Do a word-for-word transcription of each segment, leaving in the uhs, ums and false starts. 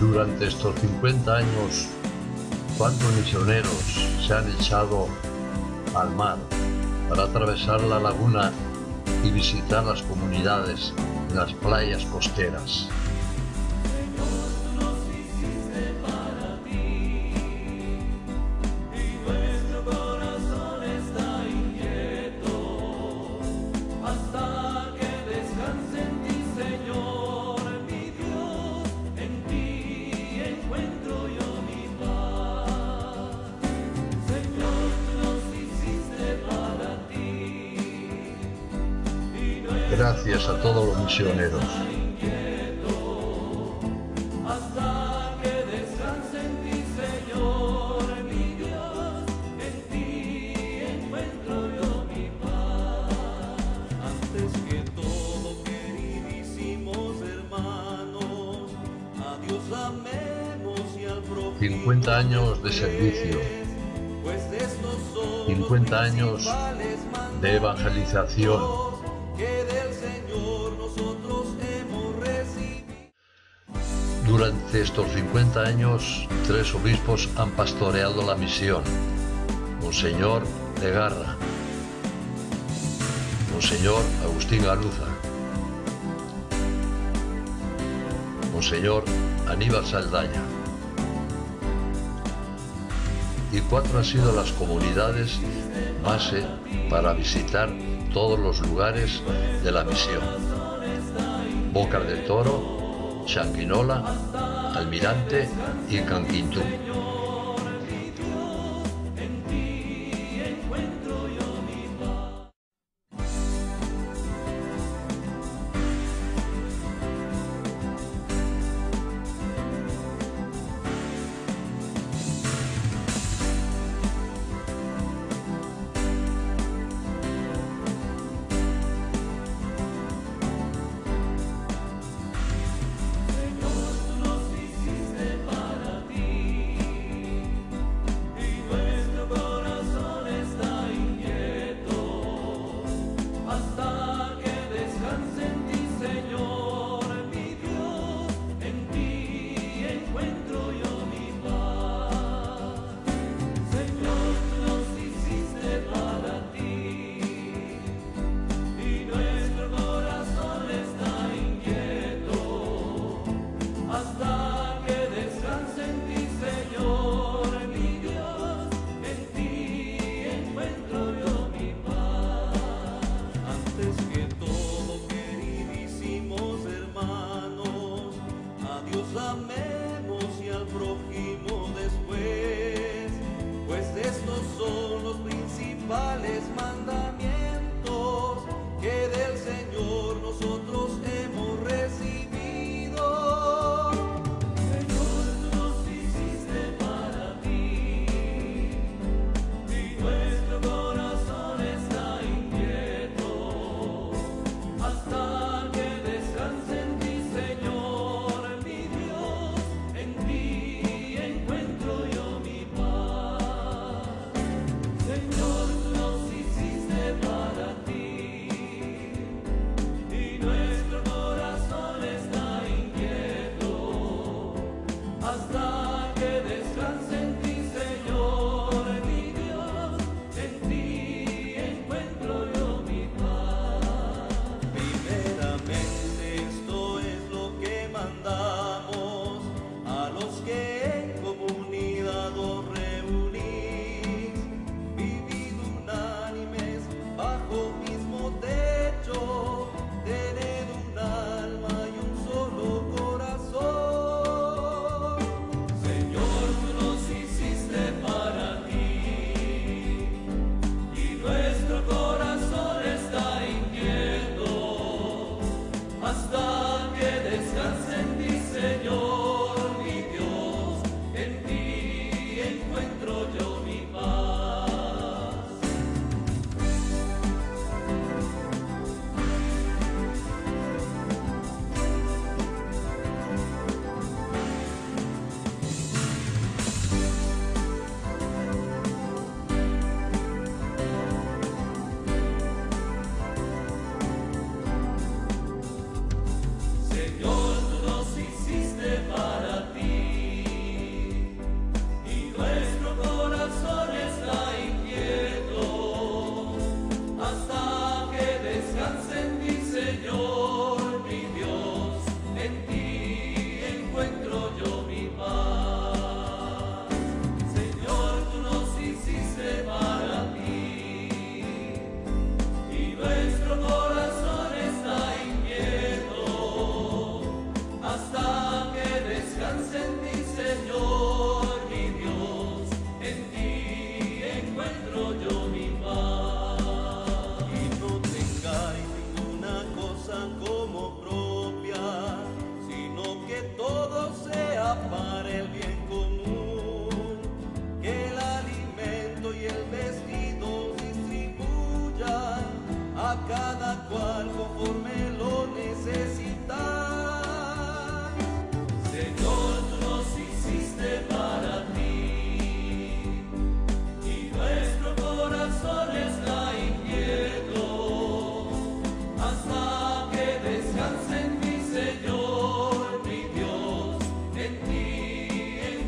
Durante estos cincuenta años, ¿cuántos misioneros se han echado al mar para atravesar la laguna y visitar las comunidades en las playas costeras? Gracias a todos los misioneros. cincuenta años de servicio, cincuenta años de evangelización. Durante estos cincuenta años, tres obispos han pastoreado la misión: Monseñor Legarra, Monseñor Agustín Garuza, Monseñor Aníbal Saldaña. Y cuatro han sido las comunidades base para visitar todos los lugares de la misión: Bocas del Toro, Changuinola, Almirante y Canquintú.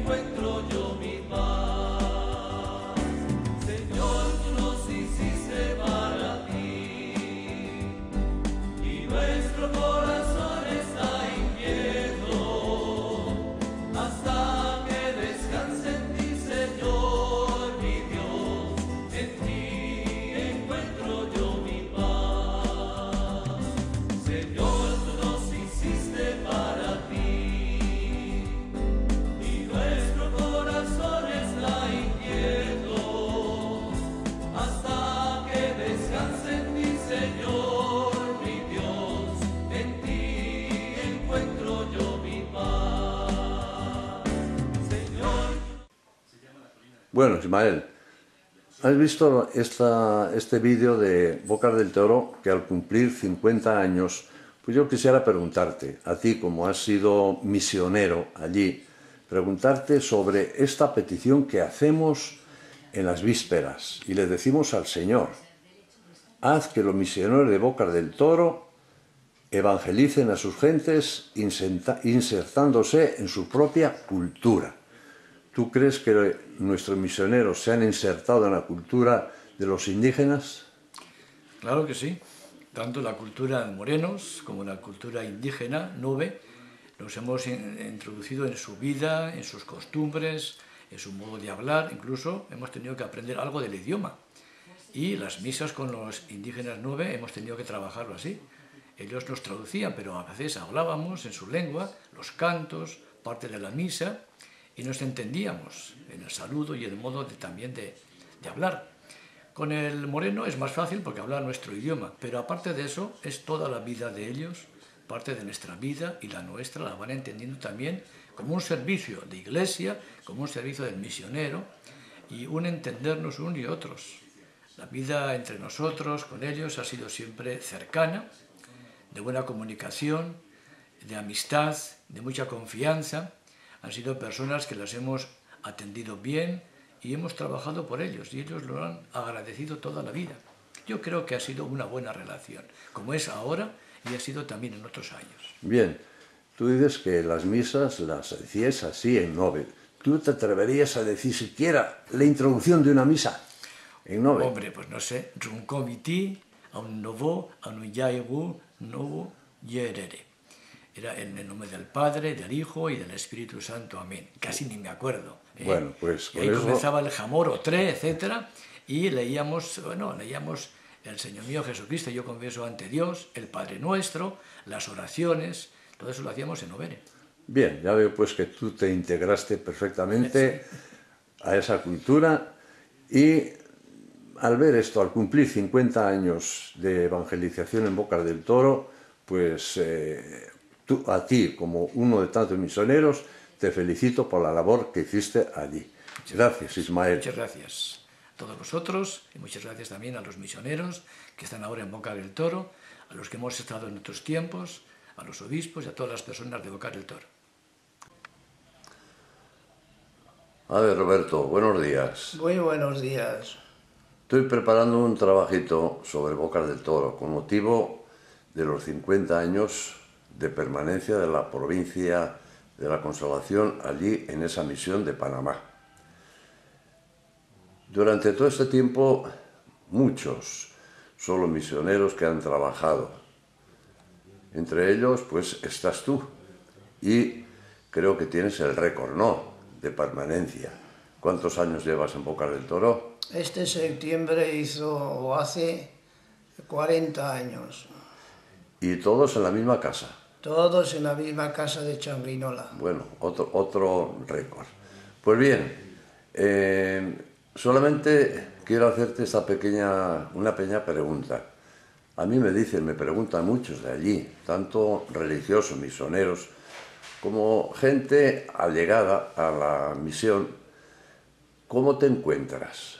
encuentro yo mi paz. Señor, tú nos hiciste para ti y nuestro corazón está inquieto hasta que descanse en ti, Señor, mi Dios. En ti encuentro yo mi paz. Señor, tú nos hiciste para ti y nuestro corazón está inquieto hasta que descanse en ti, Señor, mi Dios. En ti encuentro yo mi paz. Señor. Bueno, Ismael, ¿has visto esta, este vídeo de Bocas del Toro que al cumplir cincuenta años, pues yo quisiera preguntarte, a ti como has sido misionero allí, preguntarte sobre esta petición que hacemos en las vísperas y le decimos al Señor: haz que los misioneros de Bocas del Toro evangelicen a sus gentes insertándose en su propia cultura. ¿Tú crees que nuestros misioneros se han insertado en la cultura de los indígenas? Claro que sí. Tanto la cultura de morenos como la cultura indígena, nube, nos hemos introducido en su vida, en sus costumbres, en su modo de hablar. Incluso hemos tenido que aprender algo del idioma. Y las misas con los indígenas nube hemos tenido que trabajarlo así. Ellos nos traducían, pero a veces hablábamos en su lengua, los cantos, parte de la misa, y nos entendíamos en el saludo y el modo de, también de, de hablar. Con el moreno es más fácil porque habla nuestro idioma, pero aparte de eso es toda la vida de ellos, parte de nuestra vida, y la nuestra la van entendiendo también como un servicio de iglesia, como un servicio del misionero, y un entendernos unos y otros. La vida entre nosotros, con ellos, ha sido siempre cercana, de buena comunicación, de amistad, de mucha confianza. Han sido personas que las hemos atendido bien y hemos trabajado por ellos, y ellos lo han agradecido toda la vida. Yo creo que ha sido una buena relación, como es ahora y ha sido también en otros años. Bien, tú dices que las misas las decías así en nove. ¿Tú te atreverías a decir siquiera la introducción de una misa en nove? Hombre, pues no sé, un comité, a un novo, a un yaigu, novo, yerere. Era en el nombre del Padre, del Hijo y del Espíritu Santo. Amén. Casi ni me acuerdo. ¿eh? Bueno, pues y ahí eso... comenzaba el jamor, otré, etcétera, y leíamos, bueno, leíamos el Señor mío Jesucristo, yo confieso ante Dios, el Padre Nuestro, las oraciones, todo eso lo hacíamos en novene. Bien, ya veo pues que tú te integraste perfectamente a esa cultura, y al ver esto, al cumplir cincuenta años de evangelización en Bocas del Toro, pues eh, tú, a ti, como uno de tantos misioneros, te felicito por la labor que hiciste allí. Muchas gracias, Ismael. Muchas gracias a todos vosotros, y muchas gracias también a los misioneros que están ahora en Bocas del Toro, a los que hemos estado en otros tiempos, a los obispos y a todas las personas de Bocas del Toro. A ver, Roberto, buenos días. Muy buenos días. Estoy preparando un trabajito sobre Bocas del Toro con motivo de los cincuenta años de permanencia de la provincia de la Consolación allí en esa misión de Panamá. Durante todo este tiempo, muchos son los misioneros que han trabajado. Entre ellos, pues, estás tú. Y creo que tienes el récord, ¿no?, de permanencia. ¿Cuántos años llevas en Bocas del Toro? Este septiembre hizo, o hace, cuarenta años. ¿Y todos en la misma casa? Todos en la misma casa de Changrinola. Bueno, otro, otro récord. Pues bien, eh, solamente quiero hacerte esta pequeña, una pequeña pregunta. A mí me dicen, me preguntan muchos de allí, tanto religiosos, misioneros, como gente allegada a la misión, ¿cómo te encuentras?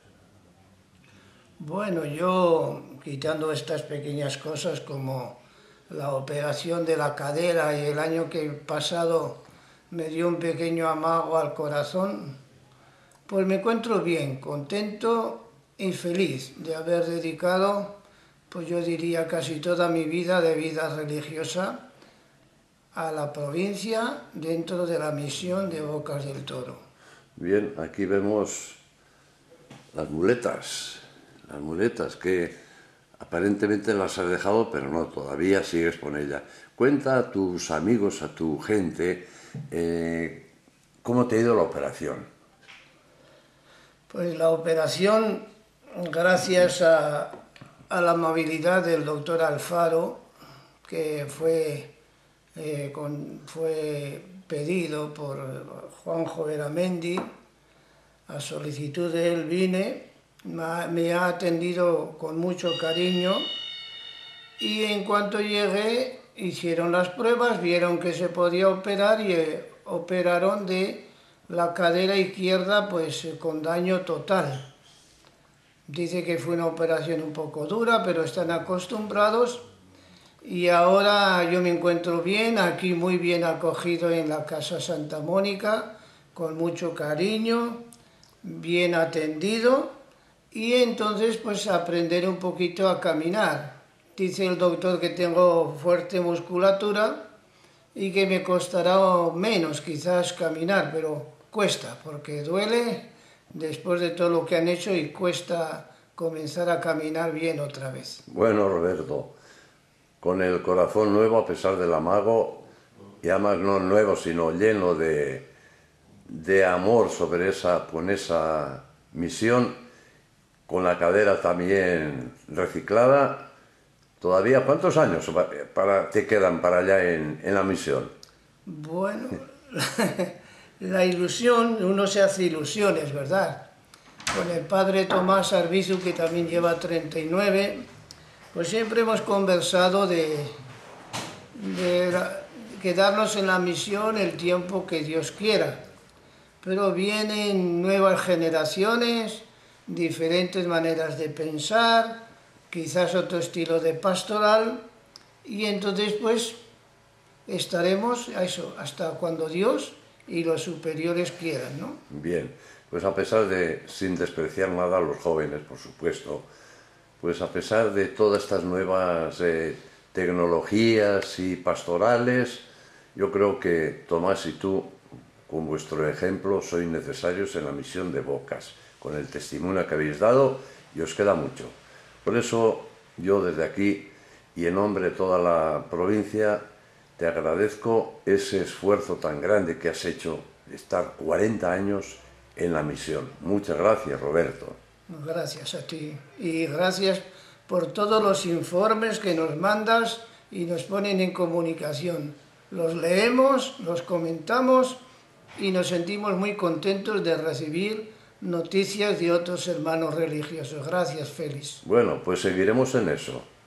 Bueno, yo, quitando estas pequeñas cosas como la operación de la cadera y el año que pasado me dio un pequeño amago al corazón, pues me encuentro bien, contento y feliz de haber dedicado, pues yo diría casi toda mi vida de vida religiosa a la provincia dentro de la misión de Bocas del Toro. Bien, aquí vemos las muletas, las muletas que aparentemente las has dejado, pero no, todavía sigues con ella. Cuenta a tus amigos, a tu gente, eh, ¿cómo te ha ido la operación? Pues la operación, gracias a, a la amabilidad del doctor Alfaro, que fue, eh, con, fue pedido por Juanjo Veramendi, a solicitud de él vine, me ha atendido con mucho cariño y en cuanto llegué hicieron las pruebas, vieron que se podía operar y eh, operaron de la cadera izquierda pues eh, con daño total. Dice que fue una operación un poco dura, pero están acostumbrados y ahora yo me encuentro bien, aquí muy bien acogido en la Casa Santa Mónica, con mucho cariño, bien atendido. Y entonces pues aprender un poquito a caminar. Dice el doctor que tengo fuerte musculatura y que me costará menos quizás caminar, pero cuesta, porque duele después de todo lo que han hecho y cuesta comenzar a caminar bien otra vez. Bueno, Roberto, con el corazón nuevo a pesar del amago, y además no nuevo sino lleno de, de amor sobre esa, con esa misión, con la cadera también reciclada, todavía, ¿cuántos años para, te quedan para allá en, en la misión? Bueno, la ilusión, uno se hace ilusiones, ¿verdad? Con el padre Tomás Arbizu, que también lleva treinta y nueve, pues siempre hemos conversado de, de la, quedarnos en la misión el tiempo que Dios quiera. Pero vienen nuevas generaciones, diferentes maneras de pensar, quizás otro estilo de pastoral, y entonces pues estaremos a eso, hasta cuando Dios y los superiores quieran, ¿no? Bien, pues a pesar de, sin despreciar nada a los jóvenes, por supuesto, pues a pesar de todas estas nuevas eh, tecnologías y pastorales, yo creo que Tomás y tú, con vuestro ejemplo, sois necesarios en la misión de Bocas, con el testimonio que habéis dado, y os queda mucho. Por eso, yo desde aquí, y en nombre de toda la provincia, te agradezco ese esfuerzo tan grande que has hecho de estar cuarenta años en la misión. Muchas gracias, Roberto. Gracias a ti, y gracias por todos los informes que nos mandas y nos ponen en comunicación. Los leemos, los comentamos y nos sentimos muy contentos de recibir noticias de otros hermanos religiosos. Gracias, Félix. Bueno, pues seguiremos en eso.